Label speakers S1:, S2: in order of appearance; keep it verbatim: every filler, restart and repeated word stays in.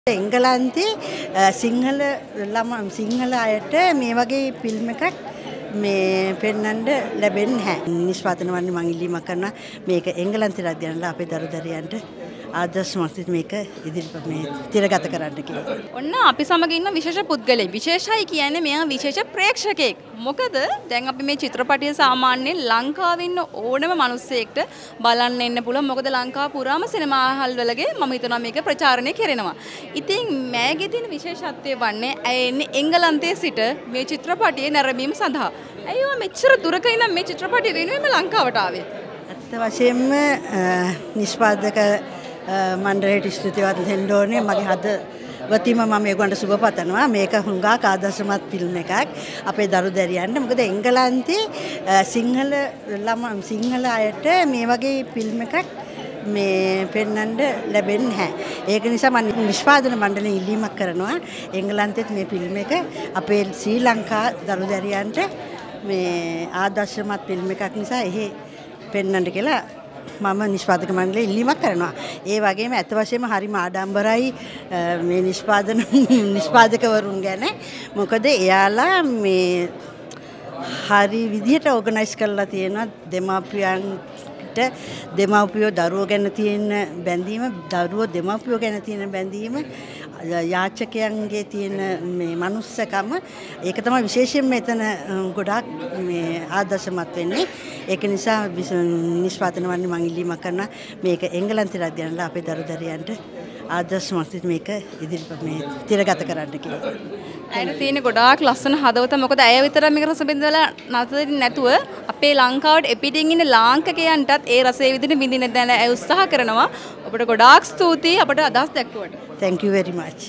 S1: එංගලන්තේ සිංහල ළම සිංහල අයට මේ වගේ ෆිල්ම් එකක් මේ පෙන්වන්න ලැබෙන්නේ නැහැ. නිෂ්පාදන වන්නේ මම ඉල්ලීමක් කරනවා මේක එංගලන්තේ රජයන්ලා අපේ දරුදරියන්ට ආදර්ශමත් මේක ඉදිරියට මේ තිරගත කරන්න කියලා.
S2: ඔන්න අපි සමග ඉන්න විශේෂ පුද්ගලෙක්. විශේෂයි කියන්නේ මෙයා විශේෂ ප්‍රේක්ෂකයෙක්. මොකද දැන් අපි මේ චිත්‍රපටිය සාමාන්‍යයෙන් ලංකාවේ ඉන්න ඕනම මිනිස්සෙක්ට බලන්න එන්න පුළුවන්. මොකද ලංකාව පුරාම සිනමා හල් වලගේ මම හිතනවා මේක ප්‍රචාරණය කරනවා. ඉතින් මෑගේ තියෙන විශේෂත්වය වන්නේ ඇය එන්නේ එංගලන්තයේ සිට මේ චිත්‍රපටිය නැරඹීම සඳහා. ඇයිවා මෙච්චර දුරක ඉඳන් මේ චිත්‍රපටිය වෙනුවෙන්ම ලංකාවට ආවේ?
S1: ඇත්ත වශයෙන්ම නිෂ්පාදක මණ්ඩලයට ස්තුතිවත් වෙන්න ඕනේ. මගේ හද වතිම මම ඒගොල්ලන්ට සුබ පතනවා. මේක හුඟක් ආදර්ශමත් ෆිල්ම් එකක් අපේ දරුදරියන්ට. මොකද එංගලන්තේ සිංහල ළම සිංහල අයට මේ වගේ ෆිල්ම් එකක් මේ පෙන්වන්න ලැබෙන්නේ නැහැ. ඒක නිසා මම නිෂ්පාදන මණ්ඩලයෙන් ඉල්ලීමක් කරනවා එංගලන්තෙත් මේ ෆිල්ම් එක අපේ ශ්‍රී ලංකා දරුදරියන්ට මේ ආදර්ශමත් ෆිල්ම් එකක් නිසා එහෙ පෙන්වන්න කියලා මම නිෂ්පාදක මණ්ඩලයෙන් ඉල්ලීමක් කරනවා. ඒ වගේම අත වශයෙන්ම හරිම ආඩම්බරයි මේ නිෂ්පාදන නිෂ්පාදකවරුන් ගැන. මොකද එයාලා මේ හරි විදිහට ඕගනයිස් කරලා තියෙනවා දෙමාපියන්ට දෙමාපියෝ දරුවෝ ගැන තියෙන බැඳීම, දරුවෝ දෙමාපියෝ ගැන තියෙන බැඳීම, යාචකයන්ගේ තියෙන මේ මනුස්සකම, ඒක තමයි විශේෂයෙන් මෙතන ගොඩාක් මේ ආදර්ශමත් වෙන්නේ. ඒක නිසා නිෂ්පාදන වන්නේ මම ඉල්ලීමක් කරනවා මේක එංගලන්තේ රජයන්ලා අපේ දරුදරියන්ට ආදර්ශමත් මේක ඉදිරියට මේ තිරගත කරන්න කියලා.
S2: ඇයට තියෙන ගොඩාක් ලස්සන හදවත. මොකද ඇය විතර මේක රස බින්දලා නැතරින් නැතුව අපේ ලංකාවට එපිටින් ඉන්න ලාංකිකයන්ටත් ඒ රසයේ විදිහට විඳින්න දැන ඇය උත්සාහ කරනවා. ඔබට ගොඩාක් ස්තුතියි අපට අදහස් දැක්වුවට.
S1: Thank you very much.